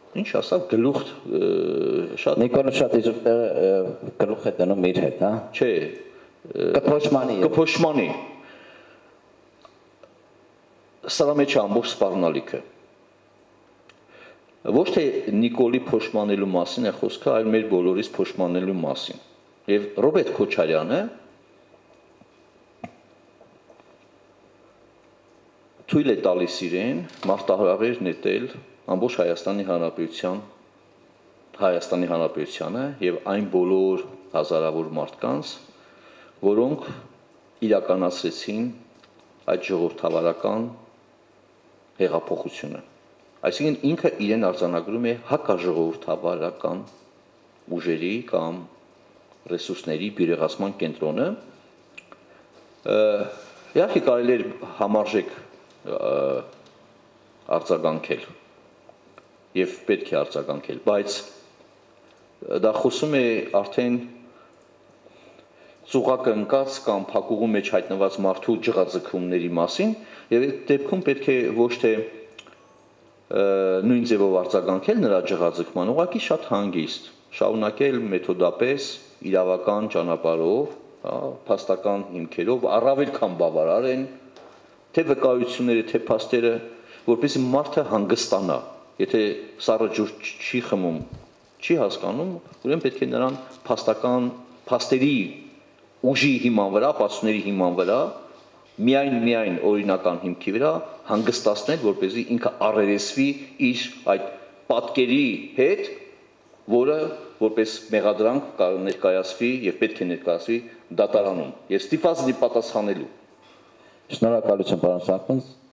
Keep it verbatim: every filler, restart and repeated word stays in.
Ինչ ասավ, գլուխ շատ Նիկոլը շատ իզուտերը գլուխ է դնում իր հետ, հա։ չէ, Կփոշմանի։ կփոշմանի։ Սրա մեջ է ամբողջ սպառնալիքը։ Ոչ թե Նիկոլի փոշմանելու մասին է խոսքը, այլ մեր բոլորիս փոշմանելու մասին։ Եվ Ռոբերտ Քոչարյանը թույլ է տալիս իրեն մարտահրավեր նետել ամբողջ Հայաստանի Հանրապետության Հայաստանի Հանրապետությանը եւ այն բոլոր հազարավոր մարդկանց, որոնք իրականացրեցին այդ ժողովրդավարական հեղափոխությունը։ Այսինքն ինքը իրեն արձանագրում է հակաժողովրդավարական ուժերի կամ ռեսուրսների բյուրեղացման կենտրոնը։ Իհարկե կարելի է համարժեք արձագանքել եւ պետք է արձագանքել, բայց դա խոսում է արդեն ծուղակը ընկած կամ փակուղու մեջ հայտնված մարդու ջղաձգումների մասին եւ այդ դեպքում պետք է ոչ թե նույն ձևով արձագանքել նրա ջղաձգման, ուղղակի շատ հանգիստ շարունակել մեթոդապես իրավական ճանապարհով, փաստական հիմքերով, առավել քան բավարար են թե վկայությունները, թե փաստերը, որպեսզի մարդը հանգստանա։ Եթե սառը ջուր չի խմում, չի հասկանում, ուրեմն պետք է նրան փաստական փաստերի ուժի հիման վրա, ապացույցների հիման վրա, միայն միայն օրինական հիմքի վրա հանգստացնել, որպեսզի ինքը առերեսվի իր այդ պատկերի հետ, որը որպես մեղադրանք ներկայացվի եւ պետք է ներկայացվի դատարանում եւ ստիպված լինի պատասխանելու։ Շնորհակալություն, պարոն Սարգսյան։